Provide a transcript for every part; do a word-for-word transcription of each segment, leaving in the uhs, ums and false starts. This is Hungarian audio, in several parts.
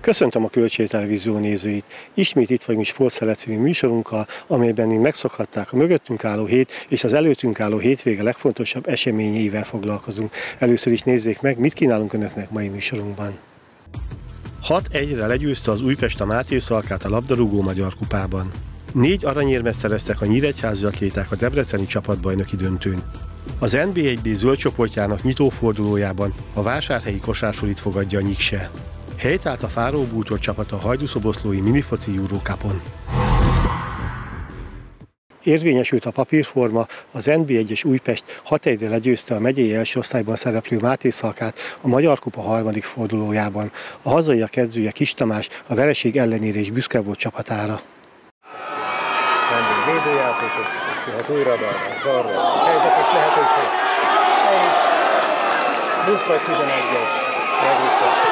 Köszöntöm a Kölcsei Televízió nézőit! Ismét itt vagyunk Sportszellem című műsorunkkal, amelyben megszokhatták a mögöttünk álló hét és az előttünk álló hétvége legfontosabb eseményeivel foglalkozunk. Először is nézzék meg, mit kínálunk önöknek mai műsorunkban. hat egyre legyőzte az Újpest a Máté Szalkát a labdarúgó Magyar Kupában. Négy aranyérmet szereztek a nyíregyházi atléták a debreceni csapatbajnoki döntőn. Az en bé egy bé zöld csoportjának nyitófordulójában a vásárhelyi kosársulit fogadja a Nyikse. Helytált a Fáró Bútor csapat a hajdúszoboszlói minifoci Euro Cupon. Érvényesült a papírforma, az en bé egyes Újpest hat egyre legyőzte a megyei első osztályban szereplő Máté Szalkát a Magyar Kupa harmadik fordulójában. A hazaiak edzője Kis Tamás a vereség ellenére is büszke volt csapatára. Vendég védőjátékos, és jöhet újra beadás, balra, helyzet és lehetőség. El is, Buffett tizenegyes, megújta.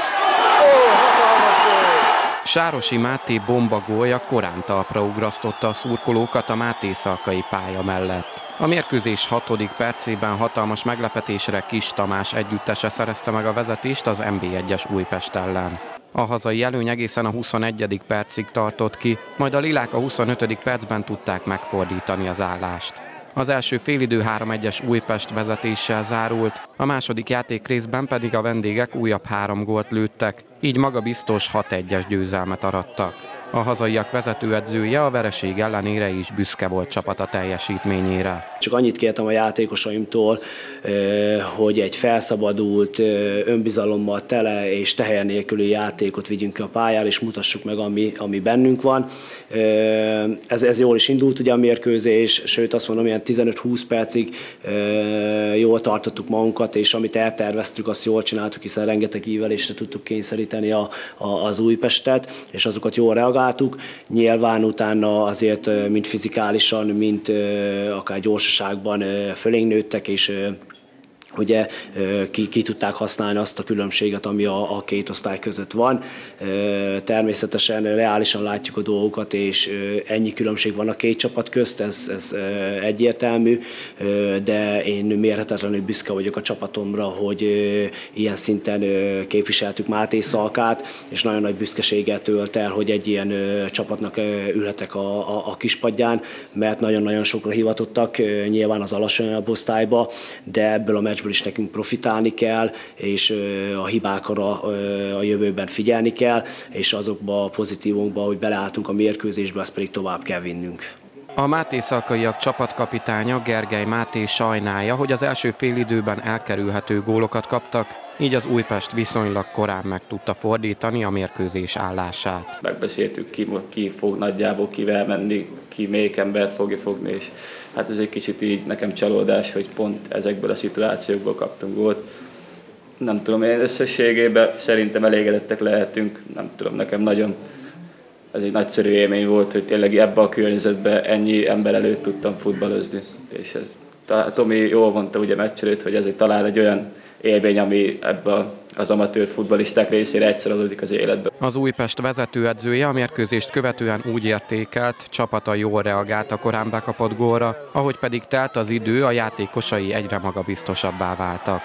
Sárosi Máté bomba gólja korán talpra ugrasztotta a szurkolókat a máté szalkai pálya mellett. A mérkőzés hatodik percében hatalmas meglepetésre Kis Tamás együttese szerezte meg a vezetést az en bé egyes Újpest ellen. A hazai előny egészen a huszonegyedik percig tartott ki, majd a lilák a huszonötödik percben tudták megfordítani az állást. Az első félidő három egyes Újpest vezetéssel zárult, a második játékrészben pedig a vendégek újabb három gólt lőttek, így magabiztos hat egyes győzelmet arattak. A hazaiak vezetőedzője a vereség ellenére is büszke volt csapata teljesítményére. Csak annyit kértem a játékosaimtól, hogy egy felszabadult, önbizalommal tele és teher nélküli játékot vigyünk ki a pályára, és mutassuk meg, ami, ami bennünk van. Ez, ez jól is indult ugye a mérkőzés, sőt azt mondom, ilyen tizenöt-húsz percig jól tartottuk magunkat, és amit elterveztük, azt jól csináltuk, hiszen rengeteg ívelésre tudtuk kényszeríteni a, a, az Újpestet, és azokat jól reagáltuk. Nyilván utána azért mind fizikálisan, mind akár gyorsaságban fölénk nőttek, és ugye ki, ki tudták használni azt a különbséget, ami a, a két osztály között van. Természetesen reálisan látjuk a dolgokat, és ennyi különbség van a két csapat közt, ez, ez egyértelmű, de én mérhetetlenül büszke vagyok a csapatomra, hogy ilyen szinten képviseltük Máté Szalkát, és nagyon nagy büszkeséggel tölt el, hogy egy ilyen csapatnak ülhetek a, a, a kispadján, mert nagyon-nagyon sokra hivatottak, nyilván az alacsonyabb osztályba, de ebből a meccsből is nekünk profitálni kell, és a hibákra a jövőben figyelni kell, és azokba a pozitívumba, hogy beleálltunk a mérkőzésbe, azt pedig tovább kell vinnünk. A máté szalkaiak csapatkapitánya Gergely Máté sajnálja, hogy az első félidőben elkerülhető gólokat kaptak, így az Újpest viszonylag korán meg tudta fordítani a mérkőzés állását. Megbeszéltük, ki, ki fog nagyjából kivel menni, ki melyik embert fogja fogni, és hát ez egy kicsit így nekem csalódás, hogy pont ezekből a szituációkból kaptunk gólt. Nem tudom, én összességében szerintem elégedettek lehetünk, nem tudom, nekem nagyon, ez egy nagyszerű élmény volt, hogy tényleg ebben a környezetben ennyi ember előtt tudtam futballozni. És ez, Tomi jól mondta ugye meccs előtt, hogy ez egy, talán egy olyan élmény, ami ebben az amatőr futballisták részére egyszer adódik az életben. Az Újpest vezetőedzője a mérkőzést követően úgy értékelt, csapata jól reagált a korán bekapott gólra, ahogy pedig telt az idő, a játékosai egyre magabiztosabbá váltak.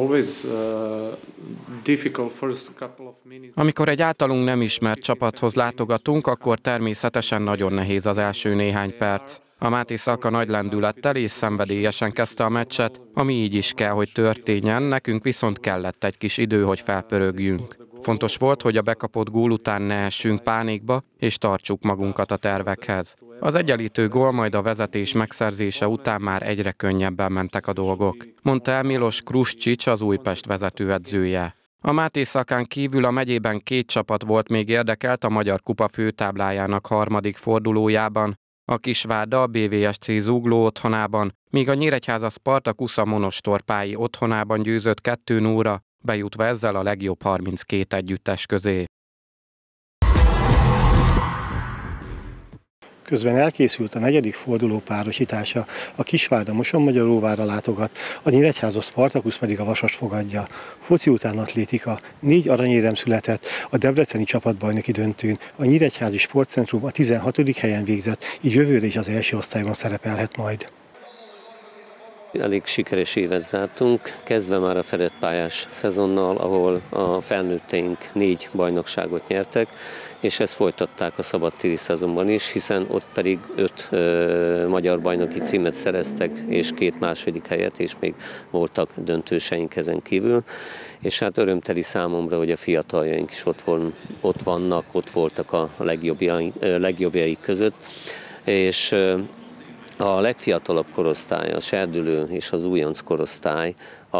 Amikor egy általunk nem ismert csapathoz látogatunk, akkor természetesen nagyon nehéz az első néhány perc. A Máté Szalka nagy lendülettel és szenvedélyesen kezdte a meccset, ami így is kell, hogy történjen, nekünk viszont kellett egy kis idő, hogy felpörögjünk. Fontos volt, hogy a bekapott gól után ne essünk pánikba, és tartsuk magunkat a tervekhez. Az egyenlítő gól, majd a vezetés megszerzése után már egyre könnyebben mentek a dolgok, mondta el Milos Kruscsics, az Újpest vezetőedzője. A Máté Szalkán kívül a megyében két csapat volt még érdekelt a Magyar Kupa főtáblájának harmadik fordulójában, a Kisvárda a bé vé es cé Zugló otthonában, míg a Nyíregyháza Spartakusz a monostorpályi otthonában győzött kettő nullra, bejutva ezzel a legjobb harminckét együttes közé. Közben elkészült a negyedik forduló párosítása, a Kisvárda Mosonmagyaróvárra látogat, a Nyíregyháza Spartakusz pedig a Vasast fogadja. Foci után atlétika, négy aranyérem született a debreceni csapatbajnoki döntőn, a Nyíregyházi Sportcentrum a tizenhatodik helyen végzett, így jövőre is az első osztályban szerepelhet majd. Elég sikeres évet zártunk, kezdve már a fedett pályás szezonnal, ahol a felnőtteink négy bajnokságot nyertek, és ezt folytatták a szabadtéri szezonban is, hiszen ott pedig öt ö, magyar bajnoki címet szereztek, és két második helyet, és még voltak döntőseink ezen kívül. És hát örömteli számomra, hogy a fiataljaink is ott, von, ott vannak, ott voltak a legjobbjaik, legjobbjaik között, és a legfiatalabb korosztály, a serdülő és az újonc korosztály a,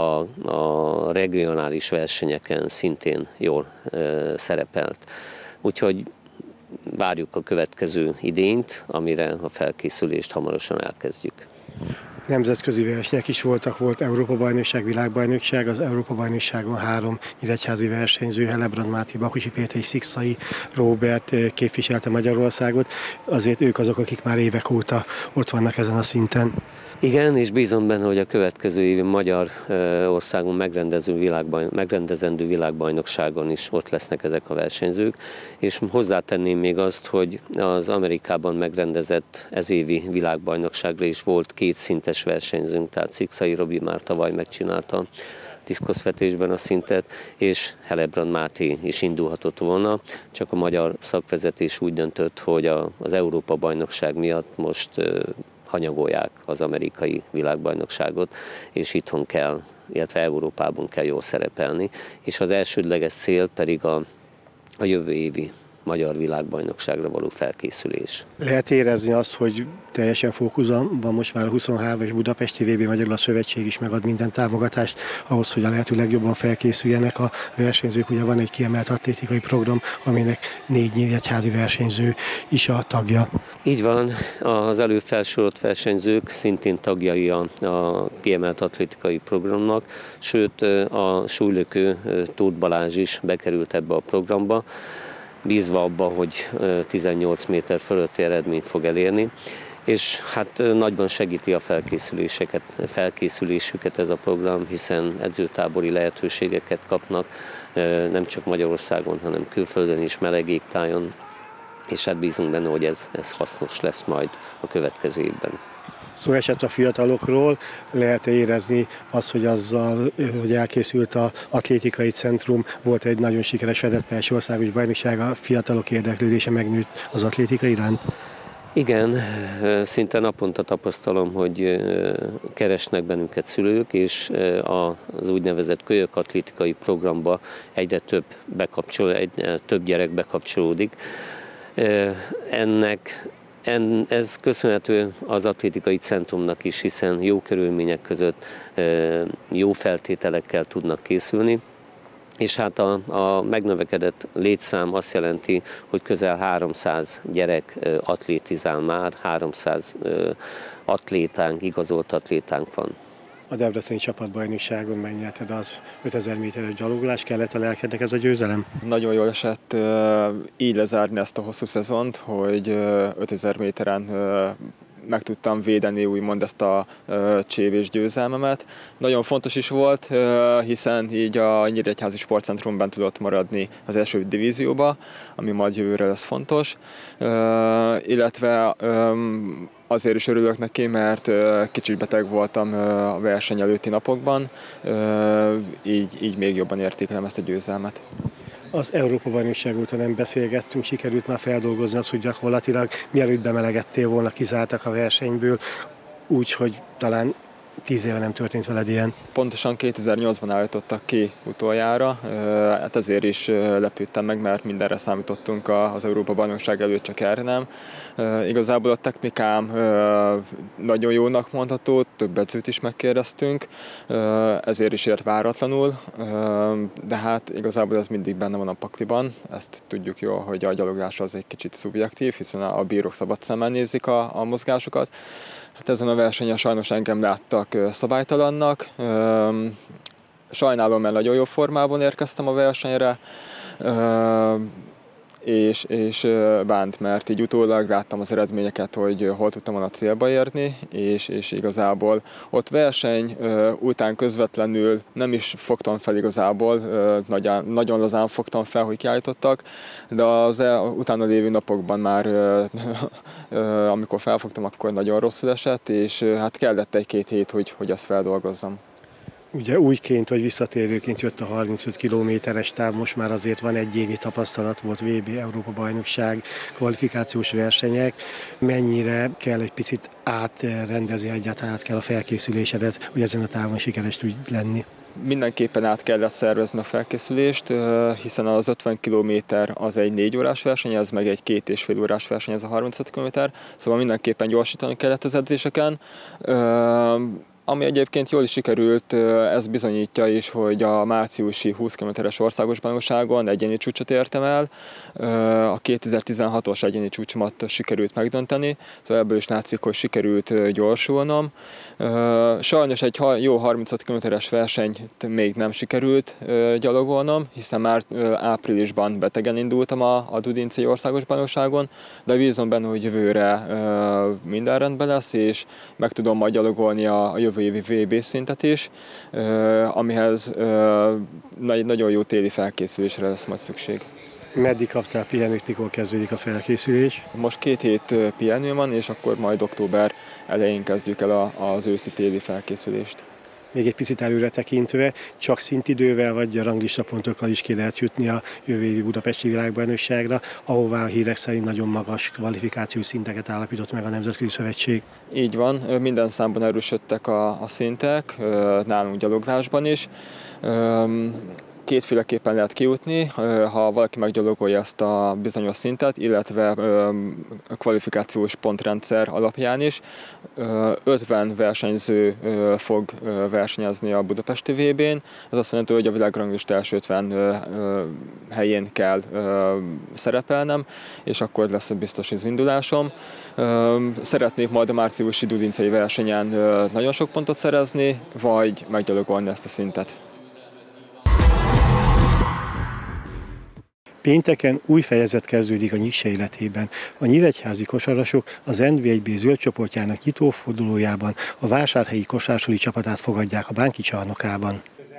a regionális versenyeken szintén jól e, szerepelt. Úgyhogy várjuk a következő idényt, amire a felkészülést hamarosan elkezdjük. Nemzetközi versenyek is voltak, volt Európa-bajnokság, világbajnokság, az Európa-bajnokságon három nyíregyházi versenyző, Helebrand Máté, Bakusi Péter és Szikszai Róbert képviselte Magyarországot, azért ők azok, akik már évek óta ott vannak ezen a szinten. Igen, és bízom benne, hogy a következő évi Magyarországon megrendező világbajn, megrendezendő világbajnokságon is ott lesznek ezek a versenyzők, és hozzátenném még azt, hogy az Amerikában megrendezett ezévi világbajnokságra is volt két szintes versenyzőnk, tehát Szikszai Robi már tavaly megcsinálta diszkoszvetésben a szintet, és Helebrand Máté is indulhatott volna, csak a magyar szakvezetés úgy döntött, hogy a, az Európa-bajnokság miatt most hanyagolják az amerikai világbajnokságot, és itthon kell, illetve Európában kell jól szerepelni, és az elsődleges cél pedig a, a jövő évi magyar világbajnokságra való felkészülés. Lehet érezni azt, hogy teljesen fókuszban van most már a huszonhármas Budapesti vé bé, magyarul a szövetség is megad minden támogatást ahhoz, hogy a lehető legjobban felkészüljenek a versenyzők. Ugye van egy kiemelt atlétikai program, aminek négy nyíregyházi versenyző is a tagja. Így van, az előbb felsorolt versenyzők szintén tagjai a, a kiemelt atlétikai programnak, sőt a súlylökő Tóth Balázs is bekerült ebbe a programba, bízva abba, hogy tizennyolc méter fölötti eredményt fog elérni, és hát nagyban segíti a felkészüléseket, felkészülésüket ez a program, hiszen edzőtábori lehetőségeket kapnak, nem csak Magyarországon, hanem külföldön is, meleg égtájon, és hát bízunk benne, hogy ez, ez hasznos lesz majd a következő évben. Szó esett a fiatalokról, lehet érezni azt, hogy azzal, hogy elkészült az atlétikai centrum, volt egy nagyon sikeres fedett országos bajnokság, a fiatalok érdeklődése megnőtt az atlétika iránt? Igen, szinte naponta tapasztalom, hogy keresnek bennünket szülők, és az úgynevezett kölyök atlétikai programba egyre több, bekapcsol, egyre több gyerek bekapcsolódik. Ennek Ez köszönhető az atlétikai centrumnak is, hiszen jó körülmények között jó feltételekkel tudnak készülni, és hát a, a megnövekedett létszám azt jelenti, hogy közel háromszáz gyerek atlétizál már, háromszáz atlétánk, igazolt atlétánk van. A debreceni csapatbajnokságon megnyerted az ötezer méteres gyalogolás, kellett a lelkednek ez a győzelem? Nagyon jól esett így lezárni ezt a hosszú szezont, hogy ötezer méteren meg tudtam védeni úgymond ezt a csévés győzelmemet. Nagyon fontos is volt, hiszen így a Nyíregyházi Sportcentrumban tudott maradni az első divízióba, ami majd jövőre lesz fontos, illetve azért is örülök neki, mert kicsit beteg voltam a verseny előtti napokban, így, így még jobban értékelem ezt a győzelmet. Az Európa-bajnokság óta nem beszélgettünk, sikerült már feldolgozni azt, hogy gyakorlatilag mielőtt bemelegettél volna, kizártak a versenyből, úgyhogy talán tíz éve nem történt veled ilyen. Pontosan kétezer-nyolcban állítottak ki utoljára, hát ezért is lepődtem meg, mert mindenre számítottunk az Európa-bajnokság előtt, csak erre nem. Igazából a technikám nagyon jónak mondható, több edzőt is megkérdeztünk, ezért is ért váratlanul, de hát igazából ez mindig benne van a pakliban, ezt tudjuk jól, hogy a gyaloglás az egy kicsit szubjektív, hiszen a bírók szabad szemmel nézik a, a mozgásokat. Hát ezen a versenyen sajnos engem láttak szabálytalannak. Sajnálom, mert nagyon jó formában érkeztem a versenyre. és, és bánt, mert így utólag láttam az eredményeket, hogy hol tudtam volna célba érni, és, és igazából ott verseny után közvetlenül nem is fogtam fel igazából, nagyon, nagyon lazán fogtam fel, hogy kiállítottak, de az utána lévő napokban már, amikor felfogtam, akkor nagyon rosszul esett, és hát kellett egy-két hét, hogy, hogy ezt feldolgozzam. Ugye újként vagy visszatérőként jött a harmincöt kilométeres táv, most már azért van egy évi tapasztalat, volt vé bé, Európa-bajnokság, kvalifikációs versenyek. Mennyire kell egy picit átrendezni, egyáltalán át kell a felkészülésedet, hogy ezen a távon sikeres tudj lenni? Mindenképpen át kellett szervezni a felkészülést, hiszen az ötven kilométer az egy négy órás verseny, ez meg egy két és fél órás verseny, ez a harmincöt kilométer, szóval mindenképpen gyorsítani kellett az edzéseken. Ami egyébként jól is sikerült, ez bizonyítja is, hogy a márciusi húsz kilométeres országos bajnokságon egyéni csúcsot értem el. A kétezer-tizenhatos egyéni csúcsomat sikerült megdönteni, szóval ebből is látszik, hogy sikerült gyorsulnom. Sajnos egy jó harmincöt kilométeres versenyt még nem sikerült gyalogolnom, hiszen már áprilisban betegen indultam a, a Dudincei országos bajnokságon, de bízom benne, hogy jövőre minden rendben lesz, és meg tudom majd gyalogolni a, a jövő évi vé bé szintet is, amihez nagyon jó téli felkészülésre lesz majd szükség. Meddig kaptál pihenőt, mikor kezdődik a felkészülés? Most két hét pihenő van, és akkor majd október elején kezdjük el az őszi-téli felkészülést. Még egy picit előre tekintve, csak szintidővel vagy a ranglistapontokkal is ki lehet jutni a jövő évi budapesti világbajnokságra, ahová a hírek szerint nagyon magas kvalifikációs szinteket állapított meg a Nemzetközi Szövetség. Így van, minden számban erősödtek a, a szintek, nálunk gyaloglásban is. Kétféleképpen lehet kijutni, ha valaki meggyalogolja ezt a bizonyos szintet, illetve kvalifikációs pontrendszer alapján is. ötven versenyző fog versenyezni a budapesti vé bén, ez azt jelenti, hogy a világranglista első ötven helyén kell szerepelnem, és akkor lesz a biztos az indulásom. Szeretnék majd a márciusi dudincei versenyen nagyon sok pontot szerezni, vagy meggyalogolni ezt a szintet. Pénteken új fejezet kezdődik a Nyikse életében. A nyíregyházi kosarasok az en bé egy bé zöld csoportjának nyitófordulójában a vásárhelyi kosársuli csapatát fogadják a Bánki csarnokában.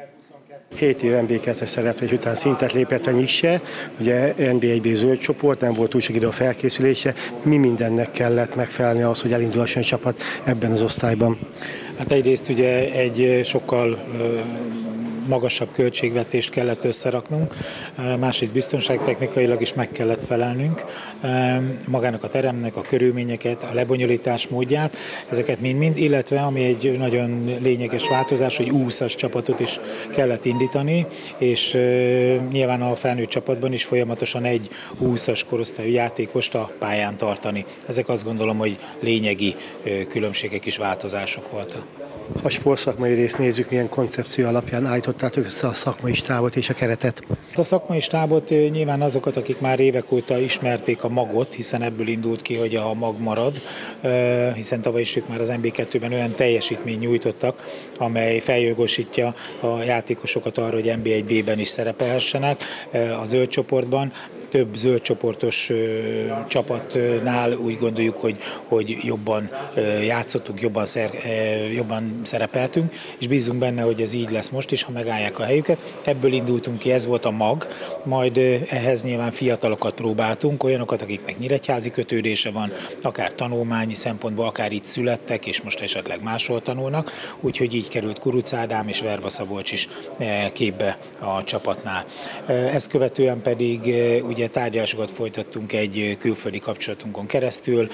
Hét év en bé kettes szereplés után szintet lépett a Nyikse, ugye en bé egy bé zöld csoport, nem volt túl sok idő a felkészülése. Mi mindennek kellett megfelelni ahhoz, hogy elindulhasson a csapat ebben az osztályban? Hát egyrészt ugye egy sokkal magasabb költségvetést kellett összeraknunk, másrészt biztonságtechnikailag is meg kellett felelnünk magának a teremnek, a körülményeket, a lebonyolítás módját, ezeket mind-mind, illetve ami egy nagyon lényeges változás, hogy U húszas csapatot is kellett indítani, és nyilván a felnőtt csapatban is folyamatosan egy U húszas korosztályú játékost a pályán tartani. Ezek azt gondolom, hogy lényegi különbségek és változások voltak. Ha sportszakmai részt nézzük, milyen koncepció alapján állítottátok össze a szakmai stábot és a keretet? A szakmai stábot nyilván azokat, akik már évek óta ismerték a magot, hiszen ebből indult ki, hogy a mag marad, hiszen tavaly is ők már az en bé kettőben olyan teljesítményt nyújtottak, amely feljogosítja a játékosokat arra, hogy en bé egy bé-ben is szerepelhessenek a zöld csoportban. Több zöld csoportos ö, csapatnál úgy gondoljuk, hogy, hogy jobban ö, játszottunk, jobban, szer, ö, jobban szerepeltünk, és bízunk benne, hogy ez így lesz most is, ha megállják a helyüket. Ebből indultunk ki, ez volt a mag, majd ö, ehhez nyilván fiatalokat próbáltunk, olyanokat, akiknek nyíregyházi kötődése van, akár tanulmányi szempontból, akár itt születtek, és most esetleg máshol tanulnak, úgyhogy így került Kuruc Ádám és Verba Szabolcs is képbe a csapatnál. Ezt követően pedig ugye tárgyalásokat folytattunk egy külföldi kapcsolatunkon keresztül,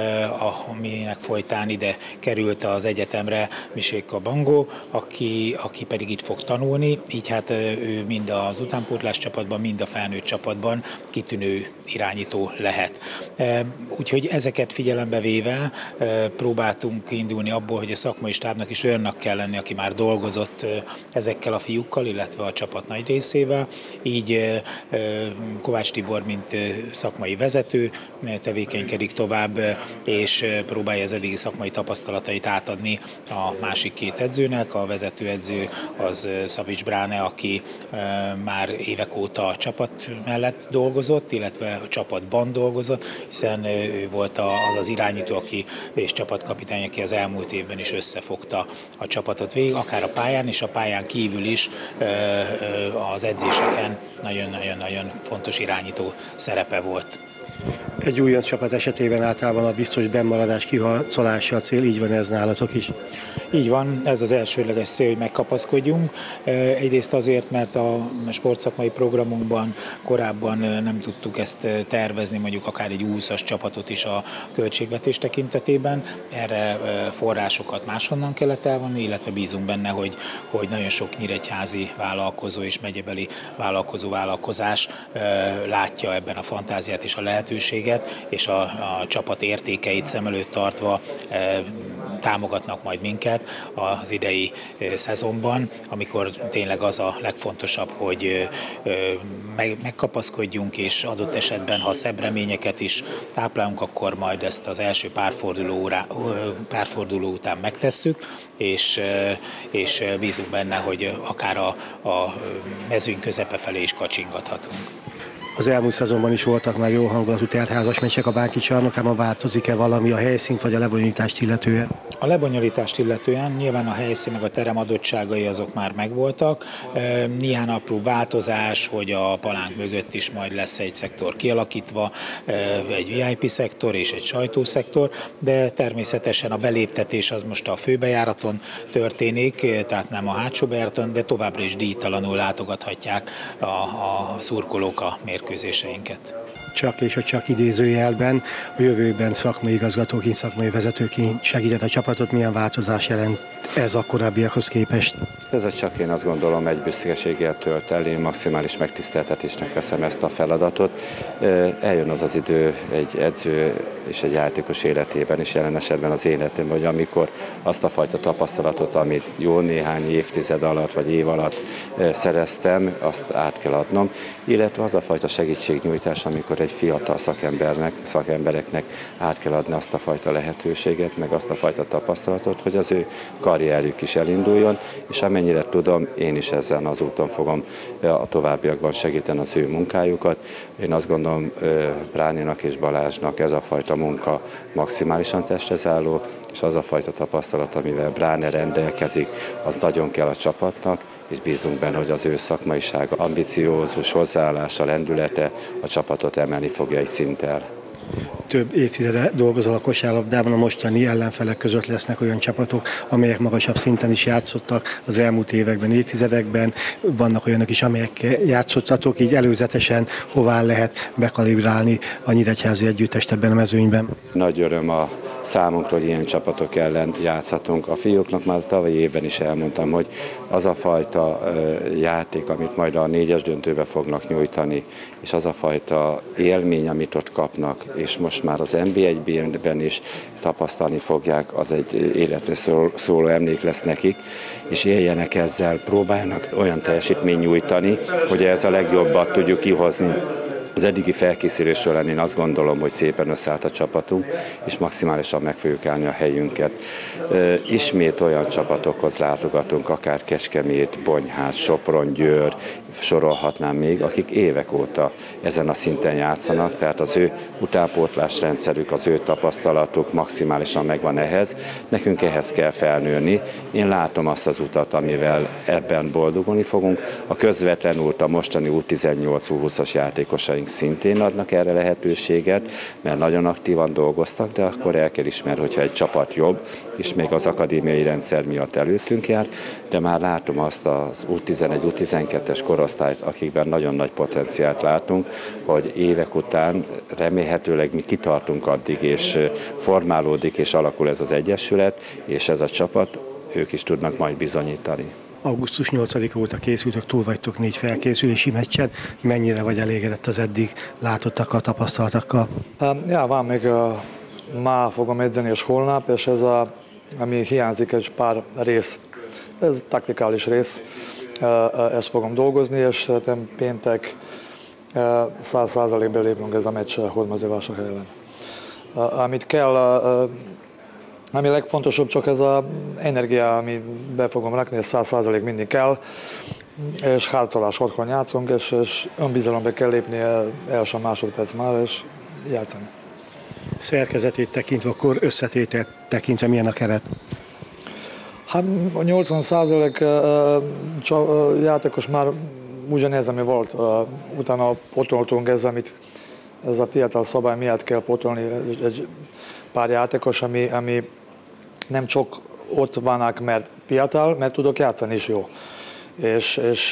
aminek folytán ide került az egyetemre Miséka Bangó, aki, aki pedig itt fog tanulni, így hát ő mind az utánpótlás csapatban, mind a felnőtt csapatban kitűnő irányító lehet. Úgyhogy ezeket figyelembe véve próbáltunk indulni abból, hogy a szakmai stábnak is olyannak kell lenni, aki már dolgozott ezekkel a fiúkkal, illetve a csapat nagy részével. Így Kovács Kovács Tibor, mint szakmai vezető tevékenykedik tovább, és próbálja az eddigi szakmai tapasztalatait átadni a másik két edzőnek. A vezetőedző az Szavics Bráne, aki már évek óta a csapat mellett dolgozott, illetve a csapatban dolgozott, hiszen ő volt az az irányító, aki és csapatkapitány, aki az elmúlt évben is összefogta a csapatot végig, akár a pályán és a pályán kívül is az edzéseken nagyon-nagyon fontos irányító szerepe volt. Egy újonc csapat esetében általában a biztos bennmaradás kiharcolása a cél, így van ez nálatok is? Így van, ez az elsődleges cél, hogy megkapaszkodjunk. Egyrészt azért, mert a sportszakmai programunkban korábban nem tudtuk ezt tervezni, mondjuk akár egy húszas csapatot is a költségvetés tekintetében. Erre forrásokat máshonnan kellett elvonni, illetve bízunk benne, hogy, hogy nagyon sok nyíregyházi vállalkozó és megyebeli vállalkozó vállalkozás látja ebben a fantáziát és a lehetőséget, és a, a csapat értékeit szem előtt tartva támogatnak majd minket az idei szezonban, amikor tényleg az a legfontosabb, hogy megkapaszkodjunk, és adott esetben, ha szebb reményeket is táplálunk, akkor majd ezt az első párforduló, párforduló után megtesszük, és, és bízunk benne, hogy akár a, a mezőny közepe felé is kacsingathatunk. Az elmúlt szezonban is voltak már jó hangulatú teltházas meccsek a Bánki csarnokában, változik-e valami a helyszínt vagy a lebonyolítást illetően? A lebonyolítást illetően nyilván a helyszín meg a terem adottságai azok már megvoltak. Néhány apró változás, hogy a palánk mögött is majd lesz egy szektor kialakítva, egy vé i pé szektor és egy sajtószektor, de természetesen a beléptetés az most a főbejáraton történik, tehát nem a hátsó bejáraton, de továbbra is díjtalanul látogathatják a, a szurkolók a mérkőzéseinket. Csak és a csak idézőjelben a jövőben szakmai igazgatóként, szakmai vezetőként segített a csapatot, milyen változás jelent ez a korábbiakhoz képest? Ez a csak én azt gondolom egy büszkeséggel tölt el, én maximális megtiszteltetésnek veszem ezt a feladatot. Eljön az az idő egy edző és egy játékos életében is, jelen esetben az életemben, hogy amikor azt a fajta tapasztalatot, amit jó néhány évtized alatt vagy év alatt szereztem, azt át kell adnom, illetve az a fajta segítségnyújtás, amikor egy fiatal szakembernek, szakembereknek át kell adni azt a fajta lehetőséget, meg azt a fajta tapasztalatot, hogy az ő karrierjük is elinduljon, és amennyire tudom, én is ezen az úton fogom a továbbiakban segíteni az ő munkájukat. Én azt gondolom, Bráninak és Balázsnak ez a fajta munka maximálisan testhez álló, és az a fajta tapasztalat, amivel Bráne rendelkezik, az nagyon kell a csapatnak, és bízunk benne, hogy az ő szakmaisága, ambiciózus hozzáállása, lendülete a csapatot emelni fogja egy szinttel. Több évtizede dolgozol a kosárlabdában, a mostani ellenfelek között lesznek olyan csapatok, amelyek magasabb szinten is játszottak az elmúlt években, évtizedekben. Vannak olyanok is, amelyek játszottatok, így előzetesen hová lehet bekalibrálni a nyíregyházi együttest ebben a mezőnyben? Nagy öröm a számunkra, hogy ilyen csapatok ellen játszhatunk. A fiúknak már tavalyi évben is elmondtam, hogy az a fajta játék, amit majd a négyes döntőbe fognak nyújtani, és az a fajta élmény, amit ott kapnak, és most már az en bé egyben is tapasztalni fogják, az egy életre szóló emlék lesz nekik, és éljenek ezzel, próbálnak olyan teljesítményt nyújtani, hogy ez a legjobbat tudjuk kihozni. Az eddigi felkészülés során én azt gondolom, hogy szépen összeállt a csapatunk, és maximálisan meg fogjuk állni a helyünket. Ismét olyan csapatokhoz látogatunk, akár Kecskemét, Bonyhás, Sopron, Győr, sorolhatnám még, akik évek óta ezen a szinten játszanak, tehát az ő utánpótlás rendszerük, az ő tapasztalatuk maximálisan megvan ehhez. Nekünk ehhez kell felnőni. Én látom azt az utat, amivel ebben boldogulni fogunk. A közvetlen út, a mostani U tizennyolc U húszas játékosaink szintén adnak erre lehetőséget, mert nagyon aktívan dolgoztak, de akkor el kell ismerni, hogyha egy csapat jobb, és még az akadémiai rendszer miatt előttünk jár, de már látom azt az U tizenegy U tizenkettes korosztályt, akikben nagyon nagy potenciált látunk, hogy évek után remélhetőleg mi kitartunk addig, és formálódik, és alakul ez az egyesület, és ez a csapat, ők is tudnak majd bizonyítani. augusztus nyolcadika óta készültök, túl vagytok négy felkészülési meccsen. Mennyire vagy elégedett az eddig látottakkal, tapasztaltakkal? Ja, van még, ma fogom edzeni és holnap, és ez a, ami hiányzik, egy pár rész. Ez taktikális rész, ezt fogom dolgozni, és péntek száz százalékban lépnünk ez a meccs Hódmezővásárhely ellen. Amit kell, ami legfontosabb, csak ez az energia, ami be fogom rakni, ez száz százalék mindig kell, és harcolás otthon játszunk, és, és önbizalomba kell lépni első másodperc már, és játszani. Szerkezetét tekintve, akkor összetételt tekintve milyen a keret? Hát a nyolcvan százalék játékos már ugyanez, ami volt. Utána potoltunk ez, amit ez a fiatal szabály miatt kell potolni egy pár játékos, ami, ami nem csak ott vannak, mert fiatal, mert tudok játszani is jó. És, és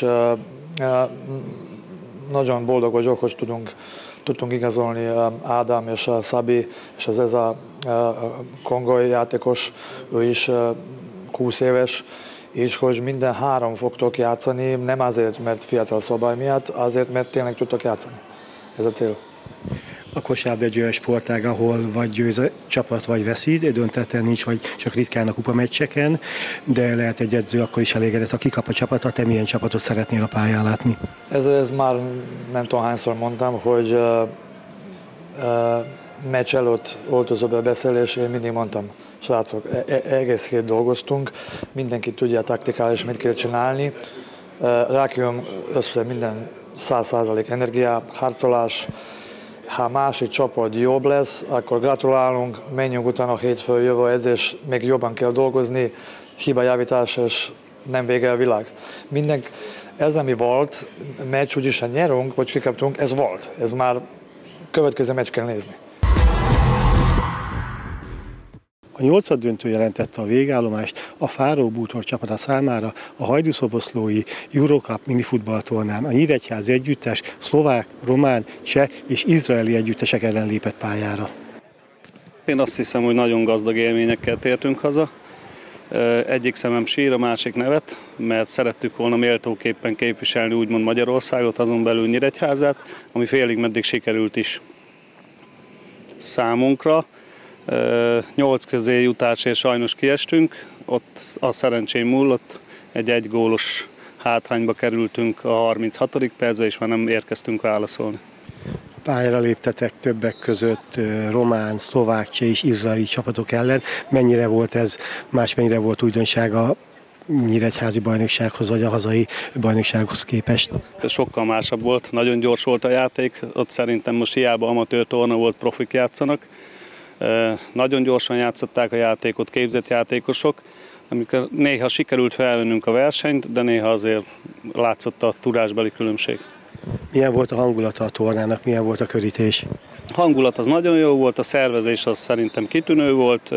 nagyon boldog vagyok, hogy tudunk, tudtunk igazolni Ádám és Szabi, és ez, ez a kongói játékos, ő is húsz éves, és hogy minden három fogtok játszani, nem azért, mert fiatal szabály miatt, azért, mert tényleg tudtok játszani. Ez a cél. A kosárlabda egy olyan sportág, ahol vagy győz a csapat, vagy veszít, döntetlen nincs, vagy csak ritkán a kupameccseken, de lehet egy edző akkor is elégedett, ha kikap a csapatot. Te milyen csapatot szeretnél a pályán látni? Ez, ez már nem tudom hányszor mondtam, hogy uh, uh, meccs előtt volt az a beszélés, én mindig mondtam, srácok, e- egész hét dolgoztunk, mindenki tudja taktikális, mit kell csinálni, uh, rákjön össze minden száz százalék energia, harcolás. Ha másik csapat jobb lesz, akkor gratulálunk, menjünk utána a hétfő jövő edzés, még jobban kell dolgozni, hibajavítás, és nem vége a világ. Minden, ez, ami volt, meccs úgyis, ha nyerünk, vagy kikaptunk, ez volt. Ez már következő meccs kell nézni. A nyolcad döntő jelentette a végállomást a Fáró Bútor csapata számára a hajdúszoboszlói Eurocup minifutballtornán. A nyíregyházi együttes szlovák, román, cseh és izraeli együttesek ellen lépett pályára. Én azt hiszem, hogy nagyon gazdag élményekkel tértünk haza. Egyik szemem sír, a másik nevet, mert szerettük volna méltóképpen képviselni úgymond Magyarországot, azon belül Nyíregyházát, ami félig meddig sikerült is számunkra. Nyolc közé jutásért sajnos kiestünk, ott a szerencsém múlott, egy egygólos hátrányba kerültünk a harminchatodik percbe, és már nem érkeztünk válaszolni. Pályára léptetek többek között román, szlovák, cseh és izraeli csapatok ellen. Mennyire volt ez, más mennyire volt újdonság a nyíregyházi bajnoksághoz, vagy a hazai bajnoksághoz képest? Sokkal másabb volt, nagyon gyors volt a játék, ott szerintem most hiába amatőr torna volt, profik játszanak. Nagyon gyorsan játszották a játékot, képzett játékosok, amikor néha sikerült felvennünk a versenyt, de néha azért látszott a tudásbeli különbség. Milyen volt a hangulata a tornának, milyen volt a körítés? A hangulat az nagyon jó volt, a szervezés az szerintem kitűnő volt,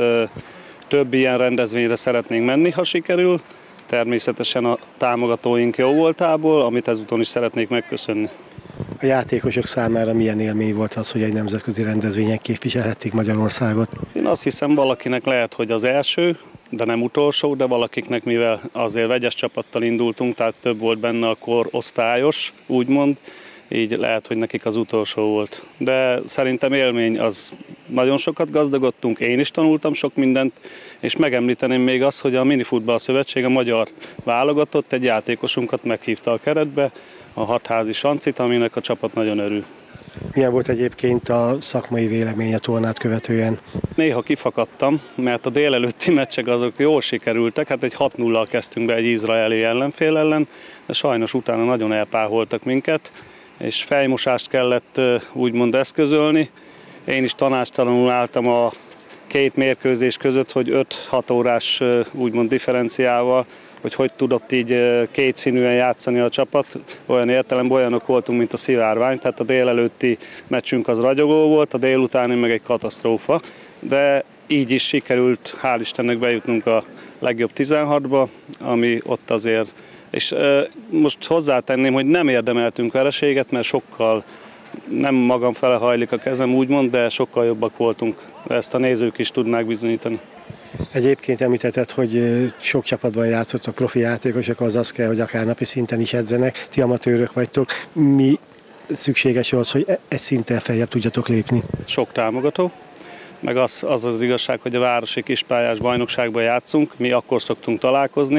több ilyen rendezvényre szeretnénk menni, ha sikerül. Természetesen a támogatóink jó voltából, amit ezúton is szeretnék megköszönni. A játékosok számára milyen élmény volt az, hogy egy nemzetközi rendezvényen képviselhették Magyarországot? Én azt hiszem, valakinek lehet, hogy az első, de nem utolsó, de valakiknek, mivel azért vegyes csapattal indultunk, tehát több volt benne a korosztályos, úgymond, így lehet, hogy nekik az utolsó volt. De szerintem élmény az nagyon sokat gazdagodtunk, én is tanultam sok mindent, és megemlíteném még azt, hogy a Minifutball Szövetség, a magyar válogatott egy játékosunkat meghívta a keretbe, a Hatházi Sancit, aminek a csapat nagyon örül. Milyen volt egyébként a szakmai vélemény a tornát követően? Néha kifakadtam, mert a délelőtti meccsek azok jól sikerültek, hát egy hat nullal kezdtünk be egy izraeli ellenfél ellen, de sajnos utána nagyon elpáholtak minket, és fejmosást kellett úgymond eszközölni. Én is tanácstalanul álltam a két mérkőzés között, hogy öt-hat órás úgymond differenciával, hogy hogy tudott így kétszínűen játszani a csapat, olyan értelemben olyanok voltunk, mint a szivárvány, tehát a délelőtti meccsünk az ragyogó volt, a délutáni meg egy katasztrófa, de így is sikerült, hál' Istennek bejutnunk a legjobb tizenhatba, ami ott azért, és most hozzátenném, hogy nem érdemeltünk vereséget, mert sokkal, nem magam fele hajlik a kezem úgymond, de sokkal jobbak voltunk, ezt a nézők is tudnák bizonyítani. Egyébként említetted, hogy sok csapatban játszottak profi játékosok, az az kell, hogy akár napi szinten is edzenek, ti amatőrök vagytok. Mi szükséges az, hogy egy szinten feljebb tudjatok lépni? Sok támogató, meg az az, az igazság, hogy a városi kispályás bajnokságban játszunk, mi akkor szoktunk találkozni,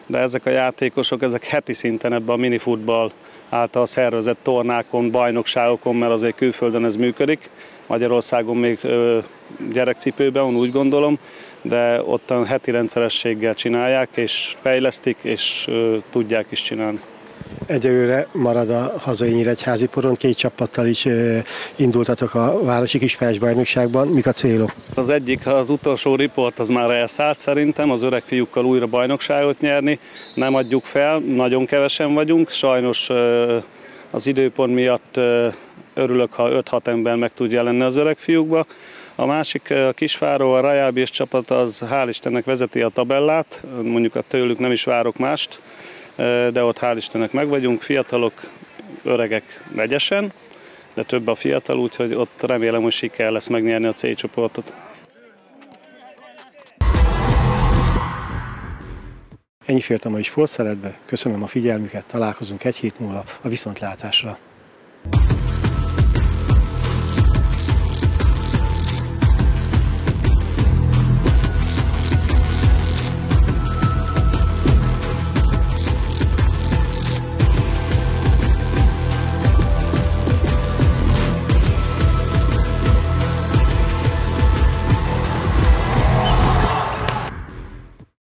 de ezek a játékosok ezek heti szinten ebben a minifutball által szervezett tornákon, bajnokságokon, mert azért külföldön ez működik. Magyarországon még ö, gyerekcipőben van, úgy gondolom, de ott a heti rendszerességgel csinálják, és fejlesztik, és ö, tudják is csinálni. Egyelőre marad a hazai nyíregyházi porond, két csapattal is ö, indultatok a városi kispályás bajnokságban. Mik a célok? Az egyik, az utolsó riport az már elszállt szerintem, az öreg fiúkkal újra bajnokságot nyerni. Nem adjuk fel, nagyon kevesen vagyunk, sajnos ö, az időpont miatt ö, örülök, ha öt-hat ember meg tud jelenni az öreg fiúkba. A másik, a Kisváró, a Rajábés csapat, az hál' Istennek vezeti a tabellát, mondjuk a tőlük nem is várok mást, de ott hál' Istennek meg vagyunk, fiatalok, öregek vegyesen, de több a fiatal, úgyhogy ott remélem, hogy siker lesz megnyerni a C csoportot. Ennyi fért a mai sportszeletbe, köszönöm a figyelmüket, találkozunk egy hét múlva a viszontlátásra.